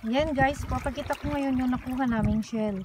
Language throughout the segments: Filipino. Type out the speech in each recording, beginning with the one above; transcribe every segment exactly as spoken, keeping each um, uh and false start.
Yan guys, papakita ko ngayon yung nakuha naming shell.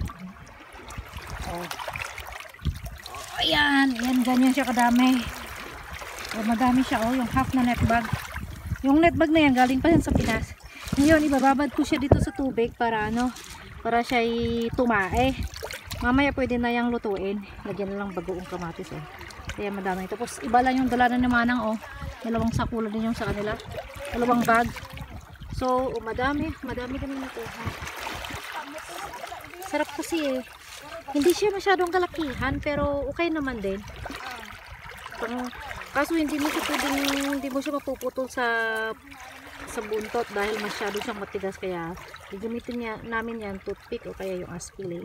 Oh. Oh, ayan, ayan, ganyan siya kadami. Oh, madami siya, oh, yung half na net bag. Yung net bag na yan, galing pa yan sa Pinas. Ngayon, ibababad ko siya dito sa tubig para ano, para siya tumae. Mamaya pwede na yang lutuin. Lagyan na lang bagoong kamatis, oh. Kaya madami. Tapos iba lang yung dala na ni Manang, oh. Dalawang sakulan din yung sa kanila. Dalawang bag. So, oh, madami, madami kami nakuha. Sarap kasi eh. Hindi siya masyadong kalakihan, pero okay naman din. Pang, kaso hindi mo siya pwedeng, hindi mo siya mapuputol sa sa buntot dahil masyado siyang matigas, kaya gagamitin niya namin yan toothpick o kaya yung aspile.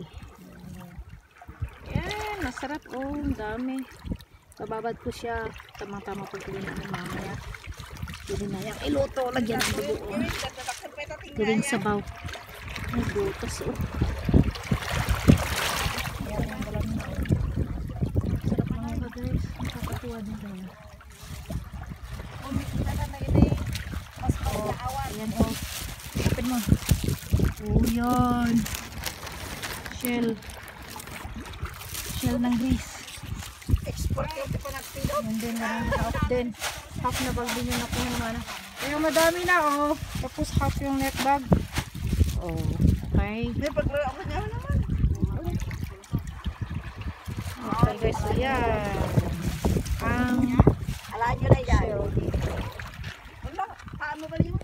Yan, masarap, oh, dami. Bababad ko siya, tamang-tama pagpili namin mamaya. Pwede na yung iluto, lagyan ng bagoong. Pwedeng sabaw. Ay, butas, oh. Yan ang balang na, oh. Sarap mga ba guys, nakakatuwa din kayo. Oh, ayan, oh. Open mo. Oh, yan. Shell. Shell ng grease. Yan din, ganun, half din. Half na bag din yung nakuha naman. Pero madami na, oh. Tapos half yung net bag. Oh, okay. May paglaro ako niya naman. Okay guys, so yan. Ang Alaan nyo na yan. shell. Wala, paano ba yun?